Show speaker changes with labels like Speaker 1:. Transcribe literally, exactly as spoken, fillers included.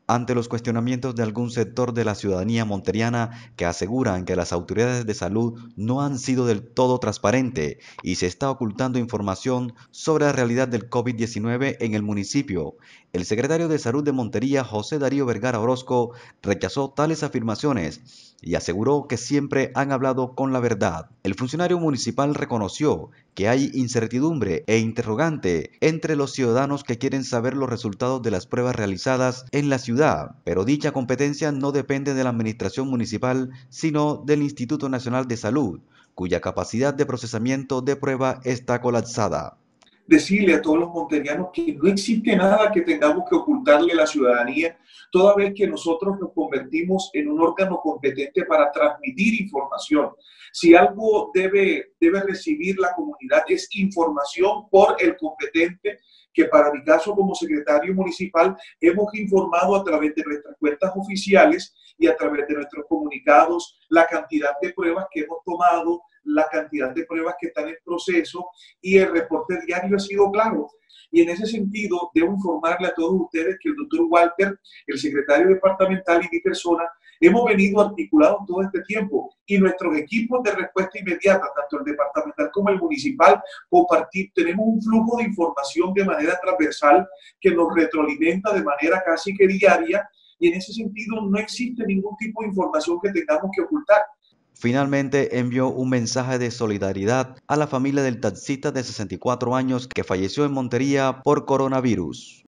Speaker 1: Ante los cuestionamientos de algún sector de la ciudadanía monteriana que aseguran que las autoridades de salud no han sido del todo transparentes y se está ocultando información sobre la realidad del COVID diecinueve en el municipio, el secretario de Salud de Montería, José Darío Vergara Orozco, rechazó tales afirmaciones y aseguró que siempre han hablado con la verdad. El funcionario municipal reconoció que hay incertidumbre e interrogante entre los ciudadanos que quieren saber los resultados de las pruebas realizadas en la ciudad, pero dicha competencia no depende de la administración municipal, sino del Instituto Nacional de Salud, cuya capacidad de procesamiento de prueba está colapsada.
Speaker 2: Decirle a todos los monterianos que no existe nada que tengamos que ocultarle a la ciudadanía, toda vez que nosotros nos convertimos en un órgano competente para transmitir información. Si algo debe, debe recibir la comunidad es información por el competente, que para mi caso como secretario municipal hemos informado a través de nuestras cuentas oficiales y a través de nuestros comunicados la cantidad de pruebas que hemos tomado, la cantidad de pruebas que están en proceso, y el reporte diario ha sido claro. Y en ese sentido, debo informarle a todos ustedes que el doctor Walter, el secretario departamental, y mi persona, hemos venido articulados todo este tiempo, y nuestros equipos de respuesta inmediata, tanto el departamental como el municipal, compartir, tenemos un flujo de información de manera transversal que nos retroalimenta de manera casi que diaria, y en ese sentido no existe ningún tipo de información que tengamos que ocultar.
Speaker 1: Finalmente envió un mensaje de solidaridad a la familia del taxista de sesenta y cuatro años que falleció en Montería por coronavirus.